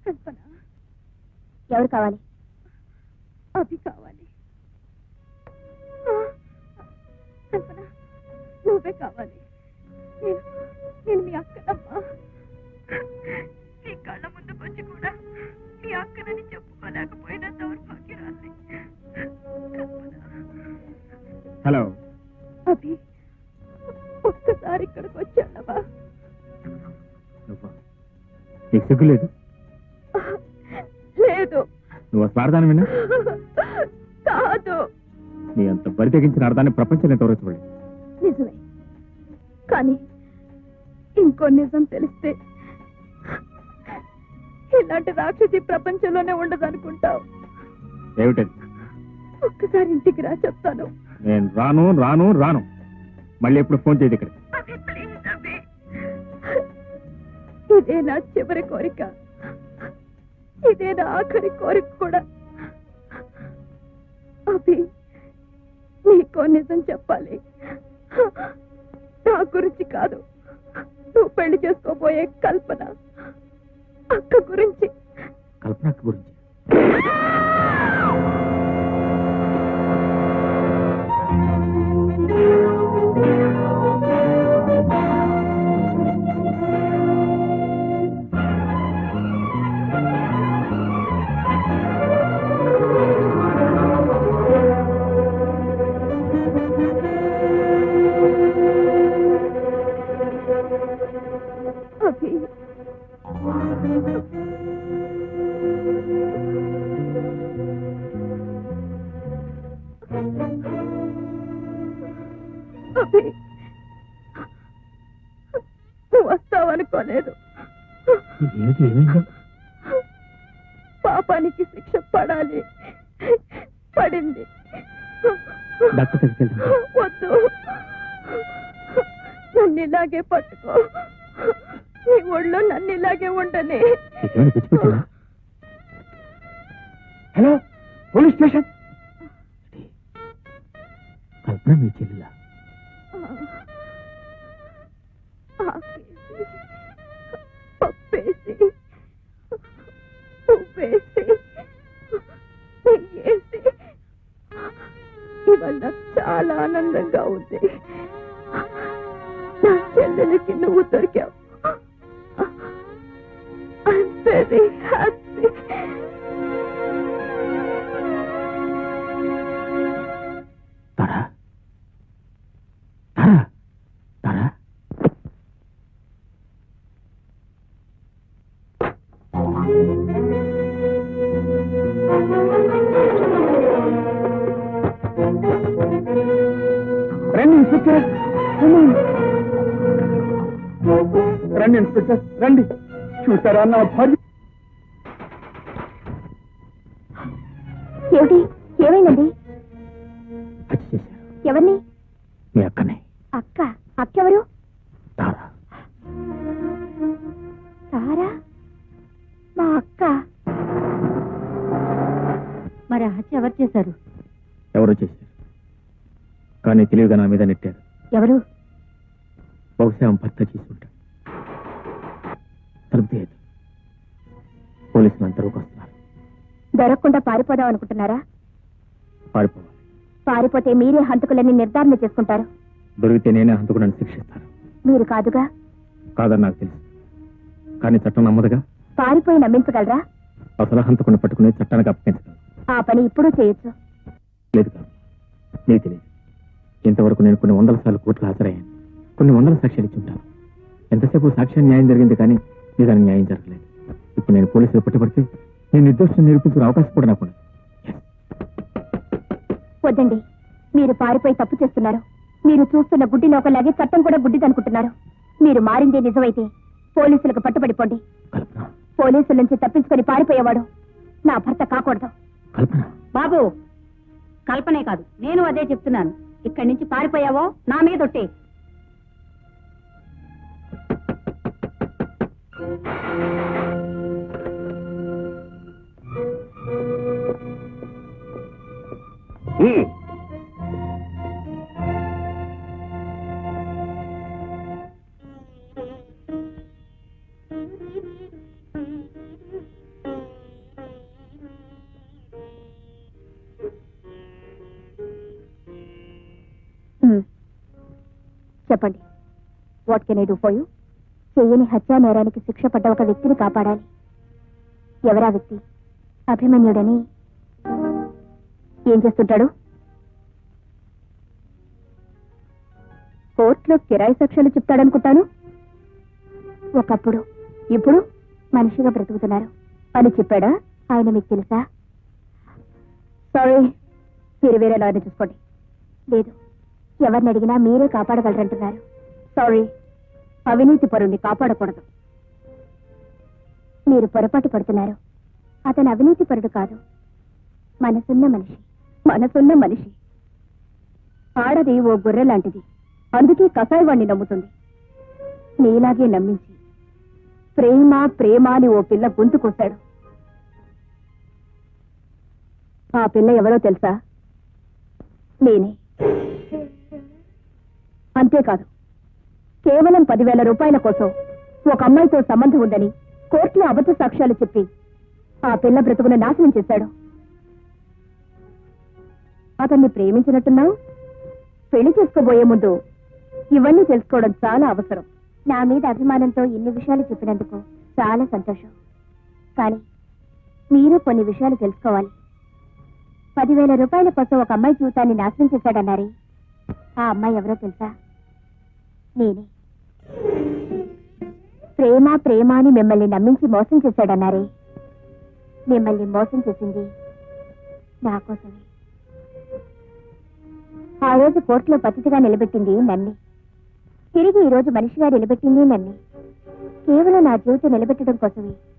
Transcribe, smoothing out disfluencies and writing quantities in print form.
కల్పన. ఎవరు కావాలి? అభి కావాలి. కల్పన, నువ్వే కావాలి. నేను మీ అక్కనమ్మా. నీ కళ్ళ ముందుకొచ్చి కూడా మీ అక్కనని చెప్పుకోలేకపోయినా దౌర్భాగ్యరాలి. హలో అభి, ఒక్కసారి ఇక్కడికి వచ్చాడవా? నీకు సిగ్గు లేదు? లేదు. నువ్వు స్వార్థాన్ని విన్నా కాదు. నీ అంత బరి తెగించిన అర్థాన్ని ప్రపంచంలో ఎంతవరకు చూడలేదు. నిజమే, కానీ ఇంకో నిజం తెలిస్తే ఇలాంటి రాక్షసి ప్రపంచంలోనే ఉండదనుకుంటావు. ఏమిటది? ఒక్కసారి ఇంటికి రా, చెప్తాను. నేను రాను రాను రాను. మళ్ళీ ఎప్పుడు ఫోన్ చేయదు ఇక్కడ. ఇదే నా చివరి కోరిక, ఇదే నా ఆఖరి కోరిక కూడా. అభి, నీకో నిజం చెప్పాలి. నా గురించి కాదు, నువ్వు పెళ్లి చేసుకోబోయే కల్పన అక్క గురించి. కల్పన అక్క గురించి? అభి, అభి, నువ్వు వస్తావనుకోలేదు. పాపానికి శిక్ష పడాలి, పడింది. వద్దు, నన్ను ఇలాగే పట్టుకో. నీ ఒళ్ళో నన్ను ఇలాగే ఉండని. Hello, police station. కల్పన మీ చెల్లిలా? పప్పేసి, ఉప్పేసి, నెయ్యేసి ఇవాళ నాకు చాలా ఆనందంగా ఉంది. నా చెల్లెలకి నువ్వు దొరికావు. I'm very happy. Tara, Tara, Tara. రండి ఇన్స్పెక్టర్, రండి ఇన్స్పెక్టర్, రండి. చూసారా నా భార్య? ఏమిటి, ఏమైందండి? హత్య చేశారు. ఎవరిని? మీ అక్కనే. అక్క? అక్కెవరు? తారా. తారా? మా అక్క? మరి ఆ హత్య ఎవరు చేశారు? ఎవరో చేశారు, కానీ తెలివిగా నా మీద నెట్టారు. ఎవరు? బహుశా భర్త చేసి ఉంటాడు. తలుపు తీయదు. పోలీసులు అంతలోకి వస్తున్నారు. దొరకకుండా పారిపోదాం అనుకుంటున్నారా? పారిపోవాలి. పారిపోతే మీరే హంతకులని నిర్ధారణ చేసుకుంటారు. దొరికితే నేనే హంతకుడని శిక్షిస్తాను. మీరు కాదుగా? కాదని నాకు తెలుసు, కానీ చట్టం నమ్మదుగా. పారిపోయి నమ్మించగలరా? అసలు హంతకుని పట్టుకుని చట్టానికి అప్పగించగలను. ఆ పని ఇప్పుడు చేయొచ్చు. లేదు కాదు, నీకు తెలియదు. ఇంతవరకు నేను కొన్ని వందల సార్లు కోర్టులో హాజరయ్యాను. కొన్ని వందల సాక్ష్యాలు ఇచ్చి ఉంటాను. ఎంతసేపు సాక్ష్యం న్యాయం జరిగింది, కానీ నిజానికి న్యాయం జరగలేదు. ఇప్పుడు నేను పోలీసులు పట్టుబడితే నేను నిర్దోషం నిరూపించుకునే అవకాశం కూడా నాకు ఉండదు. వద్దండి, మీరు పారిపోయి తప్పు చేస్తున్నారు. మీరు చూస్తున్న గుడ్డి లోకలాగే చట్టం కూడా గుడ్డిదనుకుంటున్నారు. మీరు మారిందే నిజమైతే పోలీసులకు పట్టుబడిపోండి. పోలీసుల నుంచి తప్పించుకొని పారిపోయేవాడు నా భర్త కాకూడదు. బాబు, కల్పనే కాదు, నేను అదే చెప్తున్నాను. ఇక్కడి నుంచి పారిపోయావో నా మీద ఒట్టే. చెప్పండి, what can I do for you? చెయ్యని హత్యా నేరానికి శిక్ష పడ్డ ఒక వ్యక్తిని కాపాడాలి. ఎవరా వ్యక్తి? అభిమన్యుడని. ఏం చేస్తుంటాడు? కోర్టులో కిరాయి సాక్ష్యాలు చెప్తాడనుకుంటాను. ఒకప్పుడు, ఇప్పుడు మనిషిగా బ్రతుకుతున్నారు అని చెప్పాడా? ఆయన మీకు తెలుసా? సారీ, మీరు వేరే లాయర్ని చూసుకోండి. లేదు, ఎవరిని అడిగినా మీరే కాపాడగలరంటున్నారు. సారీ, అవినీతి పరుణ్ణి కాపాడకూడదు. మీరు పొరపాటు పడుతున్నారు. అతను అవినీతి పరుడు కాదు, మనసున్న మనిషి. మనసున్న మనిషి. ఆడది ఓ గొర్రె లాంటిది, అందుకే కసాయివాణ్ణి నమ్ముతుంది. నీలాగే నమ్మించి ప్రేమ ప్రేమ అని ఓ పిల్ల గొంతుకొస్తాడు. ఆ పిల్ల ఎవరో తెలుసా? నేనే. అంతేకాదు, కేవలం 10,000 రూపాయల కోసం ఒక అమ్మాయితో సంబంధం ఉందని కోర్టులో అబద్ధ సాక్ష్యాలు చెప్పి ఆ పిల్ల బ్రతుకును నాశనం చేశాడు. అతన్ని ప్రేమించినట్టున్నావు. పెళ్లి చేసుకోబోయే ముందు ఇవన్నీ తెలుసుకోవడం చాలా అవసరం. నా మీద అభిమానంతో ఇన్ని విషయాలు చెప్పినందుకు చాలా సంతోషం. కానీ మీరు కొన్ని విషయాలు తెలుసుకోవాలి. 10,000 రూపాయల కోసం ఒక అమ్మాయి జీవితాన్ని నాశనం చేశాడన్నారే, ఆ అమ్మాయి ఎవరో తెలుసా? నేనే. ప్రేమ ప్రేమ అని మిమ్మల్ని నమ్మించి మోసం చేశాడన్నారే, మిమ్మల్ని మోసం చేసింది నా కోసమే. ఆ రోజు కోర్టులో పతిథిగా నిలబెట్టింది నన్నే. తిరిగి ఈ రోజు మనిషిగా నిలబెట్టింది నన్నే. కేవలం నా జీవితం నిలబెట్టడం కోసమే